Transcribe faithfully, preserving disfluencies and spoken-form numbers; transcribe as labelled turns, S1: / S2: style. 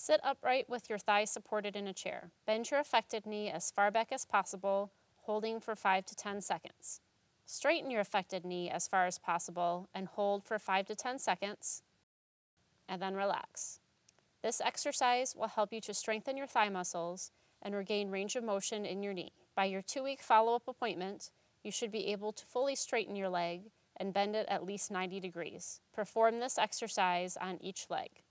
S1: Sit upright with your thighs supported in a chair. Bend your affected knee as far back as possible, holding for five to ten seconds. Straighten your affected knee as far as possible and hold for five to ten seconds, and then relax. This exercise will help you to strengthen your thigh muscles and regain range of motion in your knee. By your two-week follow-up appointment, you should be able to fully straighten your leg and bend it at least ninety degrees. Perform this exercise on each leg.